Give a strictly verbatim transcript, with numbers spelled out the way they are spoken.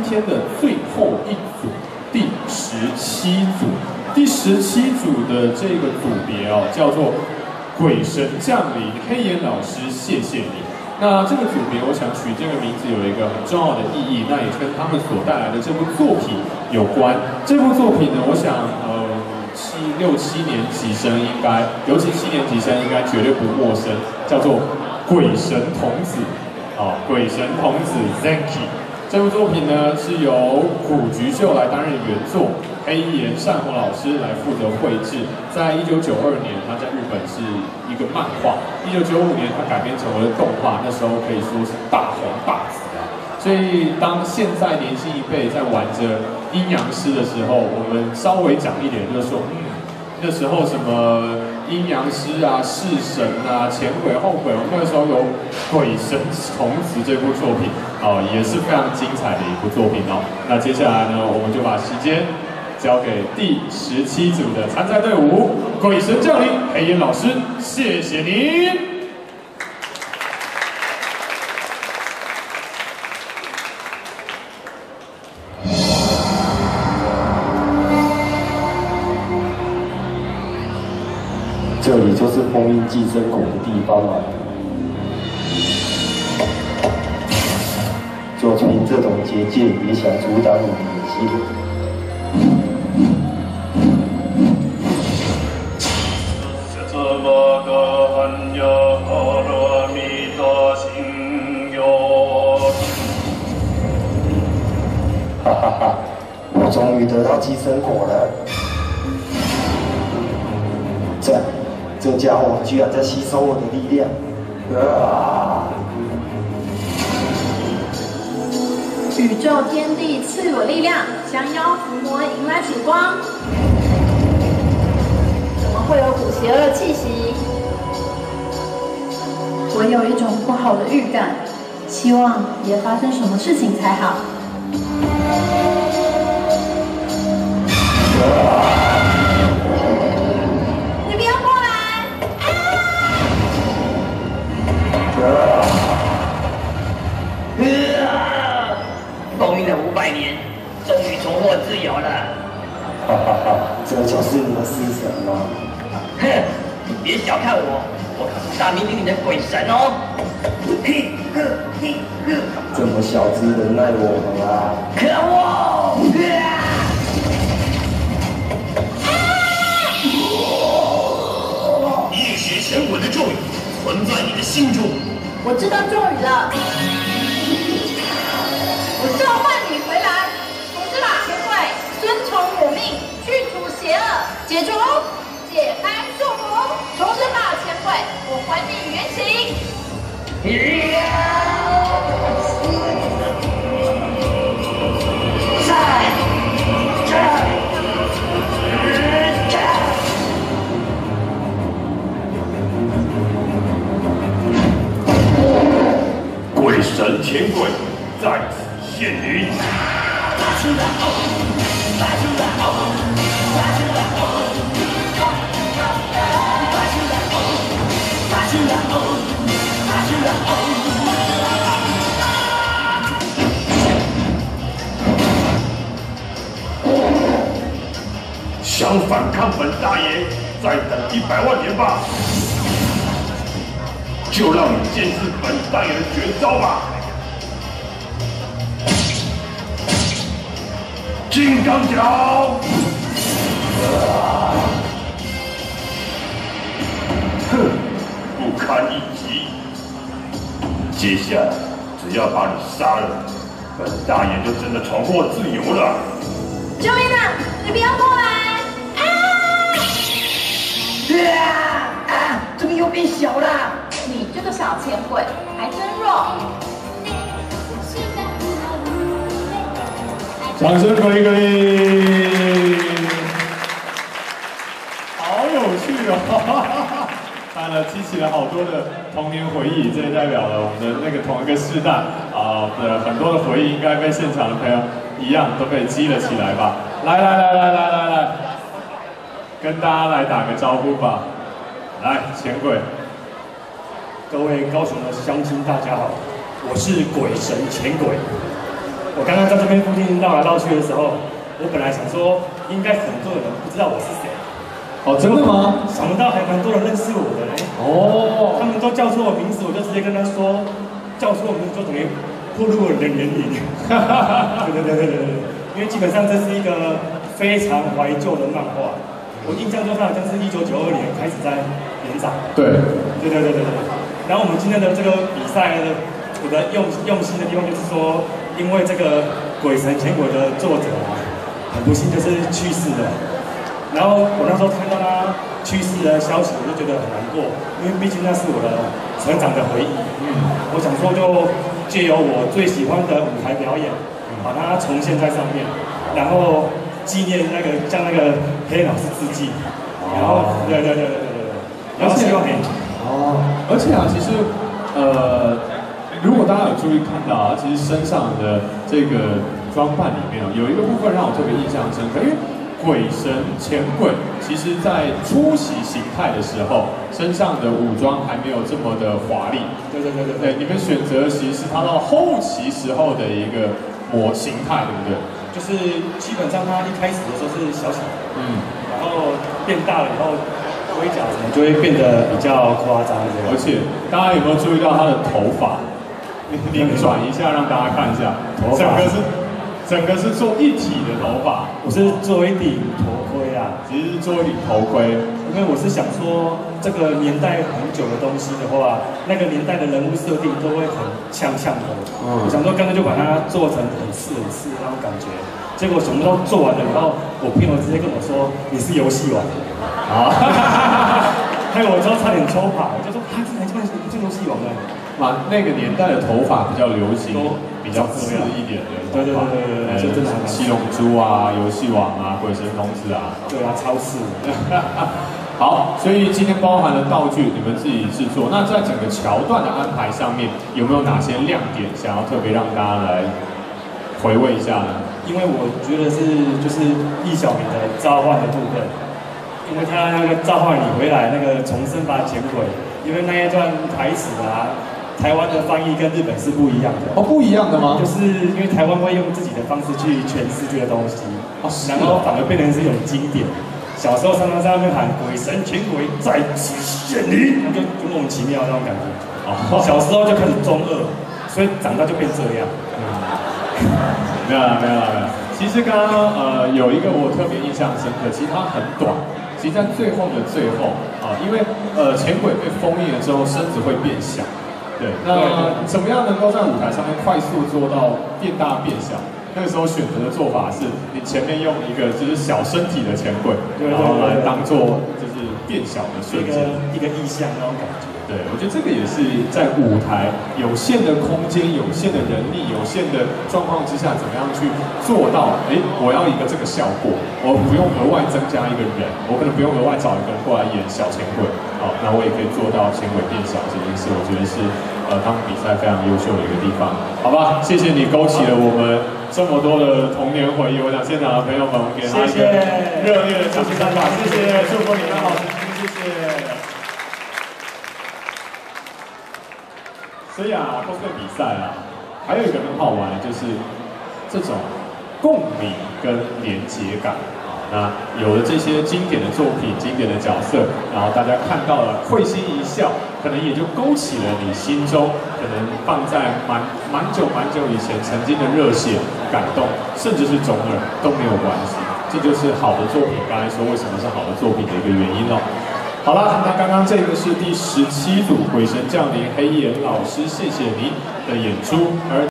天的最后一组，第十七组。第十七组的这个组别哦，叫做“鬼神降临”，黑岩老师，谢谢你。那这个组别，我想取这个名字有一个很重要的意义，那也跟他们所带来的这部作品有关。这部作品呢，我想呃七六七年级生应该，尤其七年级生应该绝对不陌生，叫做《鬼神童子》哦，《鬼神童子》Zenki。这部作品呢是由古菊秀来担任原作，黑岩善宏老师来负责绘制。在一九九二年，它在日本是一个漫画；一九九五年，它改编成为了动画。那时候可以说是大红大紫啊。所以，当现在年轻一辈在玩着阴阳师的时候，我们稍微讲一点，就是说，嗯，那时候什么阴阳师啊、弑神啊、前鬼后鬼，我们那个时候有《鬼神童子》这部作品。哦，也是非常精彩的一部作品哦。那接下来呢，我们就把时间交给第十七组的参赛队伍——鬼神降临，黑岩老师，谢谢您。 这里就是封印寄生鬼的地方啊。就凭这种结界也想阻挡我的野心？哈哈哈！我终于得到寄生果了。这这家伙居然在吸收我的力量！啊！ 宇宙天地赐我力量，降妖伏魔，迎来曙光。怎么会有股邪恶气息？我有一种不好的预感，希望别发生什么事情才好。你不要过来！啊！ 封印了五百年，终于重获自由了。 哈哈哈，这就是你的式神吗？ 哼，你别小看我，我可是大名鼎鼎的鬼神哦。嘿呵嘿呵， 这么小只能奈我何啊？ 可恶！ 夜邪前鬼的咒语存在你的心中。 我知道咒语了。我召唤你回来，同志吧，前鬼，遵从我命，去除邪恶，解除，解开束缚，重生吧，前鬼，我还你原形。 鬼神前鬼在此现灵。想反抗本大爷，再等一百万年吧！就让你见识本大爷的绝招吧！金刚脚！哼，不堪一击。接下来只要把你杀了，本大爷就真的重获自由了。 救命啊！你不要过来！ 啊啊！怎么又变小了？ 你这个小钱鬼还真弱。 掌声鼓励鼓励，好有趣哦！看了激起了好多的童年回忆，这也代表了我们的那个同一个世代啊的很多的回忆，应该被现场的朋友一样都被激了起来吧？来来来来来来来，跟大家来打个招呼吧！来，钱鬼， 各位高雄的乡亲大家好，我是鬼神钱鬼。 我刚刚在这边附近绕来绕去的时候，我本来想说应该很多人不知道我是谁。 哦，真的吗？ 想不到还蛮多人认识我的嘞。 哦， 他们都叫错我名字，我就直接跟他说，叫错我名字就等于暴露我的年龄。对对对对对对，因为基本上这是一个非常怀旧的漫画。我印象中它好像是一九九二年开始在连载。对，对对对对对。然后我们今天的这个比赛呢，我的用用心的地方就是说，因为这个《鬼神前鬼》的作者啊，很不幸就是去世了。然后我那时候看到他去世的消息，我就觉得很难过，因为毕竟那是我的成长的回忆。嗯，我想说就借由我最喜欢的舞台表演，把它重现在上面，然后纪念那个向那个黑老师致敬。然后，对对对对对对，然后希望你哦，而且啊，其实呃，如果大家有注意看到啊，其实身上的这个装扮里面哦，有一个部分让我特别印象深刻，因为鬼神前鬼，其实在初期形态的时候，身上的武装还没有这么的华丽。 对对对对对，你们选择其实是他到后期时候的一个模形态，对不对？ 就是基本上他一开始的时候是小小的， 嗯， 然后变大了以后，盔甲什么就会变得比较夸张这样。 而且大家有没有注意到他的头发？你你转一下让大家看一下，整个是。整个是做一体的头发， 我是做一顶头盔啊， 其实是做一顶头盔， 因为我是想说，这个年代很久的东西的话，那个年代的人物设定都会很呛呛的。嗯，我想说干脆就把它做成很刺很刺的那种感觉。结果什么都做完了以后，我朋友直接跟我说你是游戏王啊，害我之后差点抽牌，就说啊，这才叫你是游戏王呢。 嘛，那个年代的头发比较流行，比较刺一点的头发，对对对对，就真的七龙珠啊、游戏王啊、鬼神童子啊， 对啊，超刺。 好，所以今天包含了道具，你们自己制作。那在整个桥段的安排上面，有没有哪些亮点想要特别让大家来回味一下呢？ 因为我觉得是就是易小明的召唤的部分，因为他那个召唤你回来那个重生吧前鬼，因为那一段台词啊。台湾的翻译跟日本是不一样的哦，不一样的吗？ 就是因为台湾会用自己的方式去诠释这个东西，哦，然后反而变成是一种经典。小时候常常在那边喊“鬼神前鬼在此现灵”，那就就莫名其妙那种感觉。哦，小时候就开始中二，所以长大就变这样。嗯， 没有啦，没有啦，没有。其实刚刚呃有一个我特别印象深刻，其实它很短。其实在最后的最后啊，因为呃前鬼被封印了之后，身子会变小。对，那怎么样能够在舞台上面快速做到变大变小？那个时候选择的做法是，你前面用一个就是小身体的前鬼，然后来当做就是变小的瞬间， 一个意象那种感觉。 对，我觉得这个也是在舞台有限的空间、有限的人力、有限的状况之下，怎么样去做到？哎，我要一个这个效果，我不用额外增加一个人，我可能不用额外找一个人过来演小前鬼，好，那我也可以做到前鬼变小这件事。我觉得是呃，他们比赛非常优秀的一个地方，好吧？谢谢你勾起了我们这么多的童年回忆。我想现场的朋友们，我们给他一个热烈的掌声吧！谢谢，祝福你们好成绩，谢谢。所以啊，cos play比赛啊，还有一个很好玩的就是这种共鸣跟连结感啊。那有了这些经典的作品、经典的角色，然后大家看到了会心一笑，可能也就勾起了你心中可能放在蛮蛮久蛮久以前曾经的热血、感动，甚至是中二都没有关系。这就是好的作品。刚才说为什么是好的作品的一个原因哦。好了，那刚刚这个是第十七组《鬼神降临》黑岩老师，谢谢您的演出，而。